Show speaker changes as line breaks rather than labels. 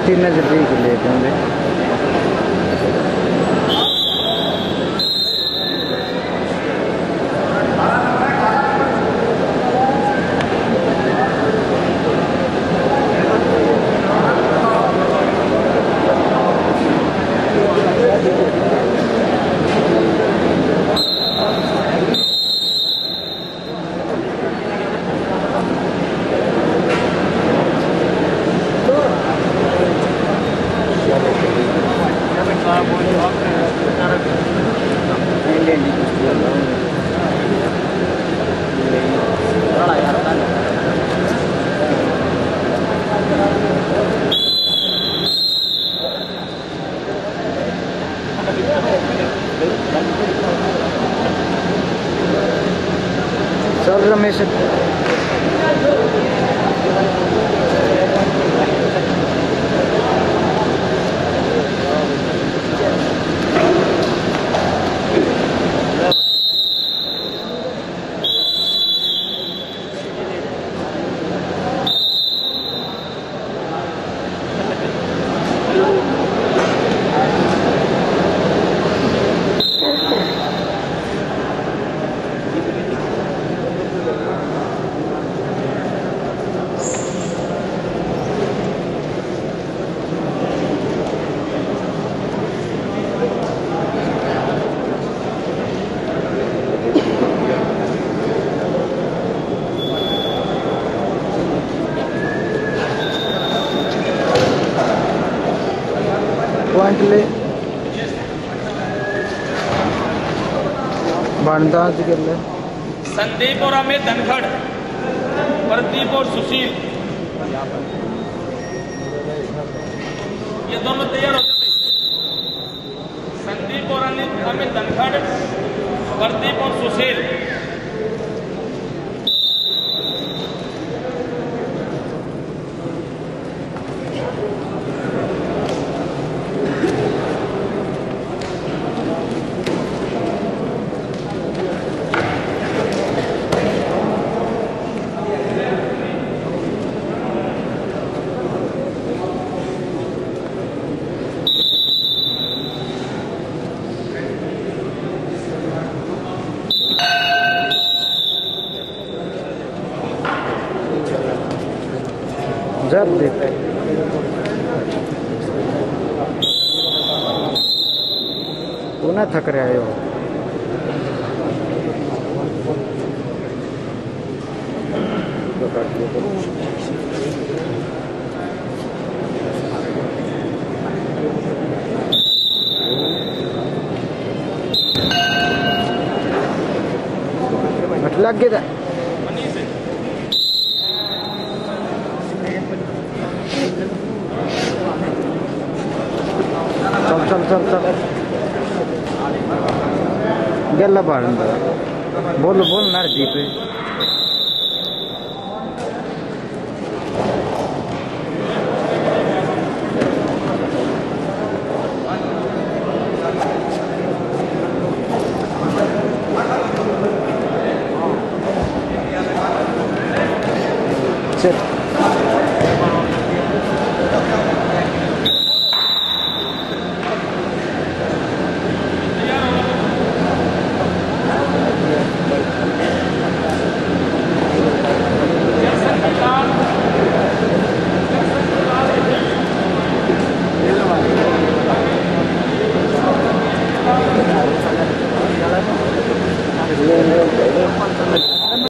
तीन नजदीक लेते हैं। चल रमेश पॉइंट ले बांधाज के ले
संदीप और अमित धनखड़, प्रदीप और सुशील, ये दोनों तैयार हो जाते। संदीप और अमित धनखड़, प्रदीप और सुशील।
जब देखते पुनः थक रहे हो। लग गया चल चल चल चल गल्ला बाड़न बोल बोल ना दीप चल